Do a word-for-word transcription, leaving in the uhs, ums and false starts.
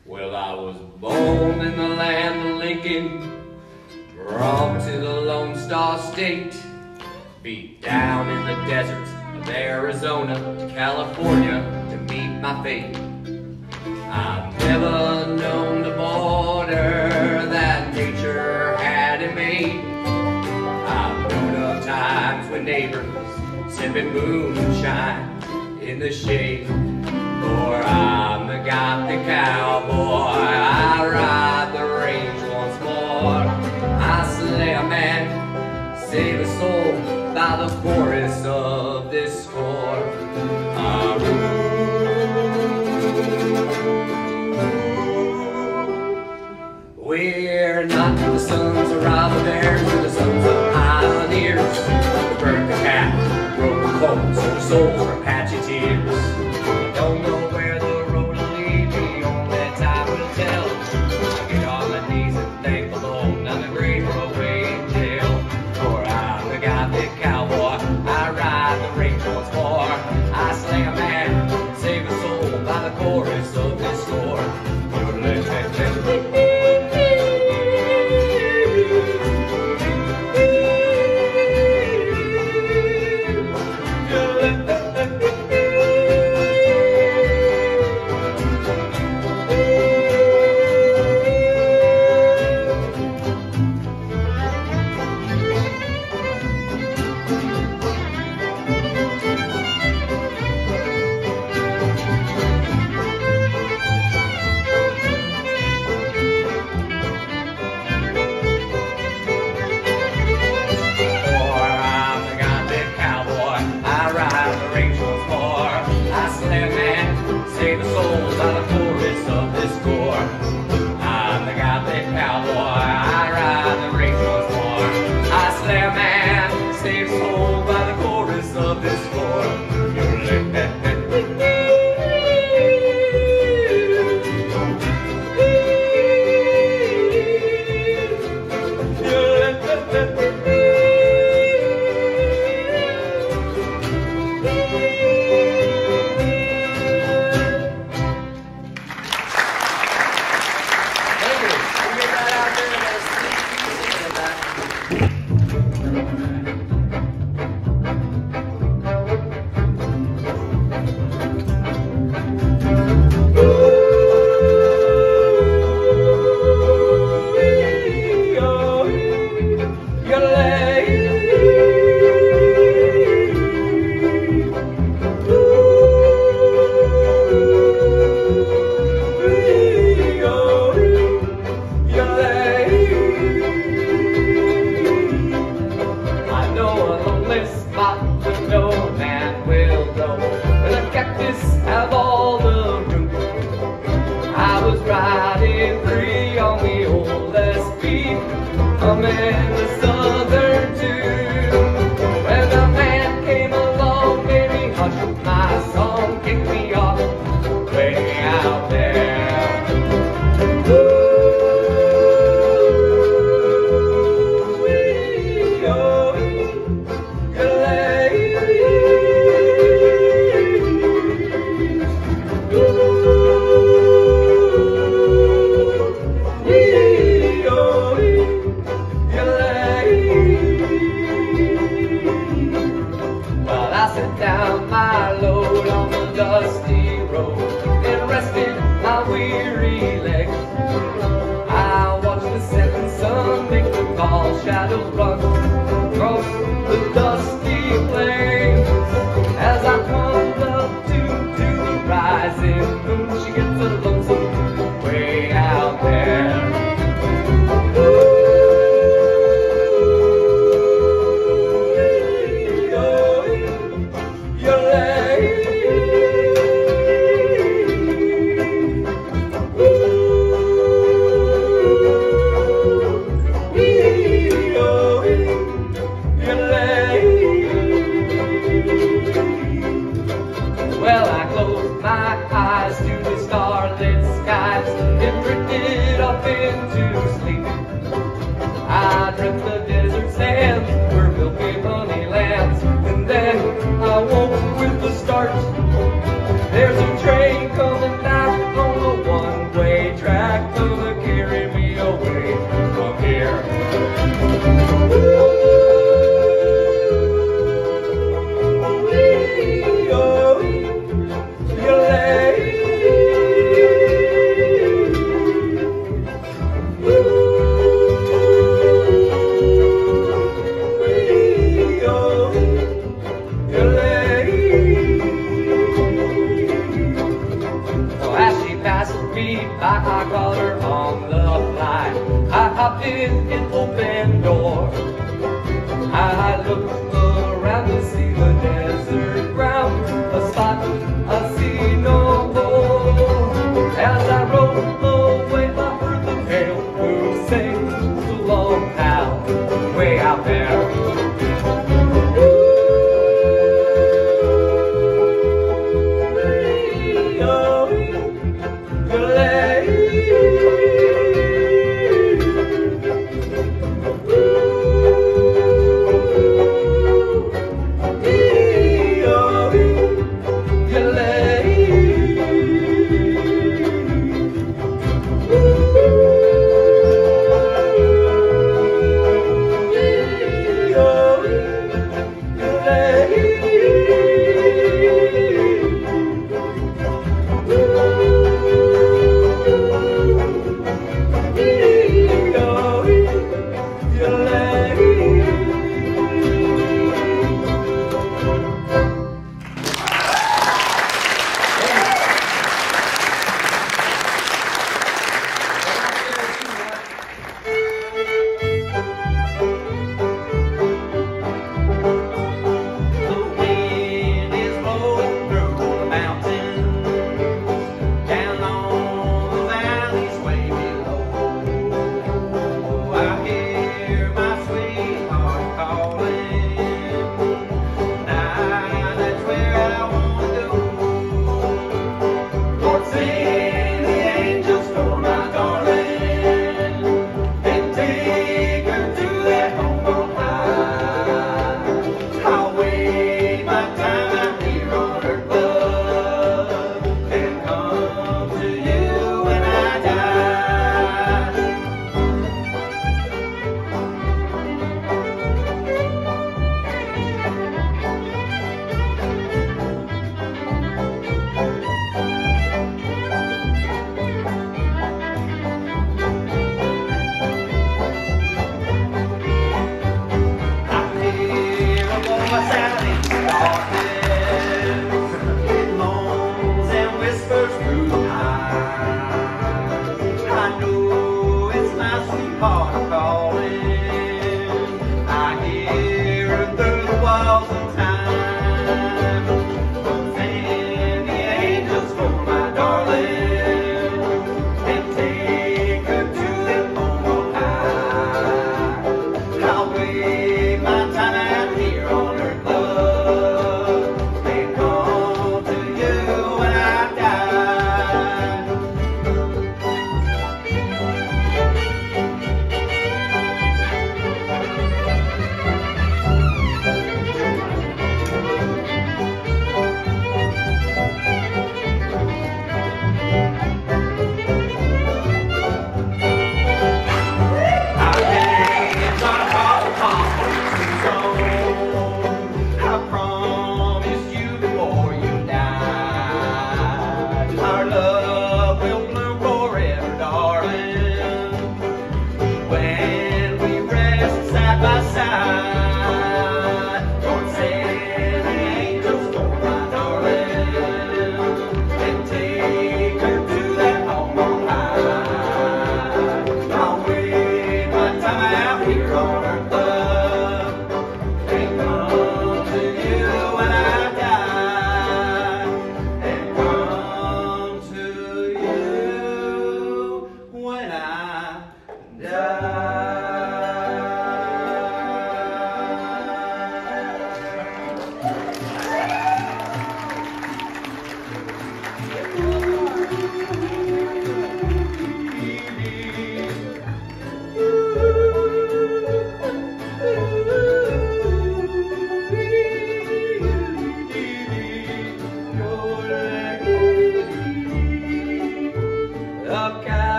Well, I was born in the land of Lincoln, brought to the Lone Star State, beat down in the deserts of Arizona to California to meet my fate. I've never known the border that nature had it made. I've known of times when neighbors sipping moonshine in the shade. For I'm the Gothic Cowboy, I ride the range once more. I slay a man, save a soul by the chorus of this score. Ah, we're not the sons of robber bears, we're the sons of pioneers. We burnt the cat, broke the cold, sold the souls for patchy tears. Don't know where the road will lead me, only time will tell. I get on my knees and thank the Lord, not the grave or away in jail. For I'm the Gothic Cowboy, I ride the range once more. I slay a man, save a soul by the chorus of this score. Save the souls by the chorus of this score. I'm the Gothic Cowboy, I ride the range once more. I slay a man, save a soul by the chorus of this score. There's a train coming back on the one-way back to carry me away from here. I caught her on the fly. I hopped in an open door. I looked around to see the desert ground, a spot I see no more. As I rode